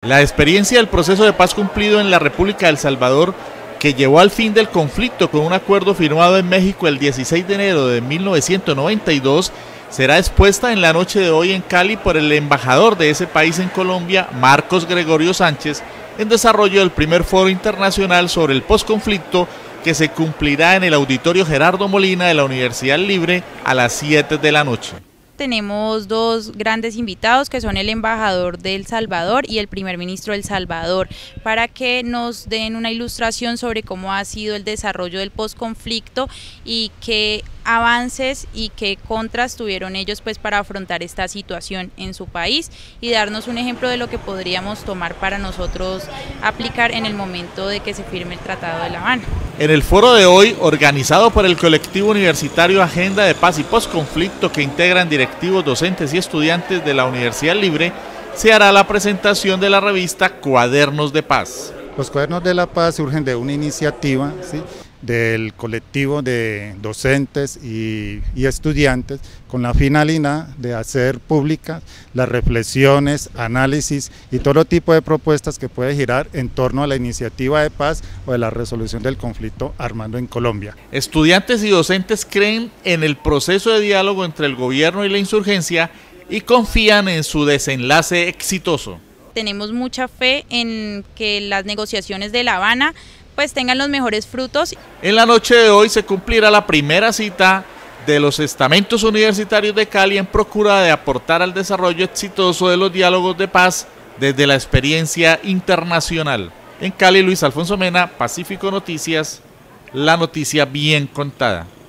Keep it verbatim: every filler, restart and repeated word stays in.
La experiencia del proceso de paz cumplido en la República de El Salvador, que llevó al fin del conflicto con un acuerdo firmado en México el dieciséis de enero de mil novecientos noventa y dos, será expuesta en la noche de hoy en Cali por el embajador de ese país en Colombia, Marcos Gregorio Sánchez, en desarrollo del primer foro internacional sobre el posconflicto, que se cumplirá en el Auditorio Gerardo Molina de la Universidad Libre a las siete de la noche. Tenemos dos grandes invitados que son el embajador de El Salvador y el primer ministro de El Salvador, para que nos den una ilustración sobre cómo ha sido el desarrollo del posconflicto y qué avances y qué contras tuvieron ellos pues para afrontar esta situación en su país, y darnos un ejemplo de lo que podríamos tomar para nosotros aplicar en el momento de que se firme el Tratado de La Habana. En el foro de hoy, organizado por el colectivo universitario Agenda de Paz y Posconflicto, que integran directivos, docentes y estudiantes de la Universidad Libre, se hará la presentación de la revista Cuadernos de Paz. Los Cuadernos de la Paz surgen de una iniciativa, ¿sí?, del colectivo de docentes y, y estudiantes, con la finalidad de hacer públicas las reflexiones, análisis y todo tipo de propuestas que puede girar en torno a la iniciativa de paz o de la resolución del conflicto armado en Colombia. Estudiantes y docentes creen en el proceso de diálogo entre el gobierno y la insurgencia y confían en su desenlace exitoso. Tenemos mucha fe en que las negociaciones de La Habana pues tengan los mejores frutos. En la noche de hoy se cumplirá la primera cita de los estamentos universitarios de Cali en procura de aportar al desarrollo exitoso de los diálogos de paz desde la experiencia internacional. En Cali, Luis Alfonso Mena, Pacífico Noticias, la noticia bien contada.